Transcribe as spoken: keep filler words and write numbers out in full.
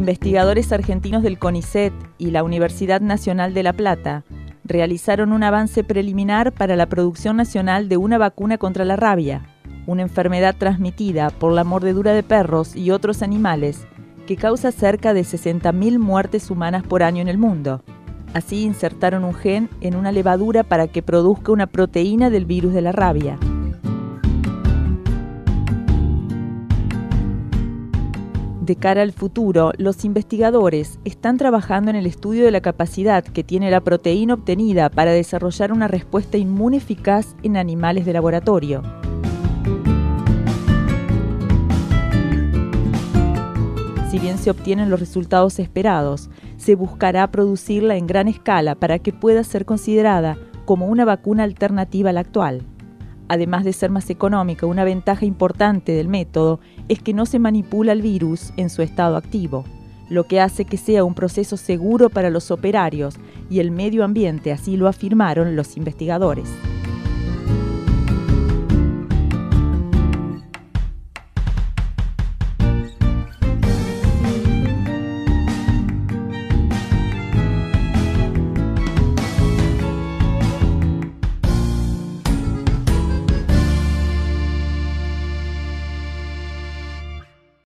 Investigadores argentinos del CONICET y la Universidad Nacional de La Plata realizaron un avance preliminar para la producción nacional de una vacuna contra la rabia, una enfermedad transmitida por la mordedura de perros y otros animales que causa cerca de sesenta mil muertes humanas por año en el mundo. Así insertaron un gen en una levadura para que produzca una proteína del virus de la rabia. De cara al futuro, los investigadores están trabajando en el estudio de la capacidad que tiene la proteína obtenida para desarrollar una respuesta inmune eficaz en animales de laboratorio. Si bien se obtienen los resultados esperados, se buscará producirla en gran escala para que pueda ser considerada como una vacuna alternativa a la actual. Además de ser más económica, una ventaja importante del método es que no se manipula el virus en su estado activo, lo que hace que sea un proceso seguro para los operarios y el medio ambiente, así lo afirmaron los investigadores.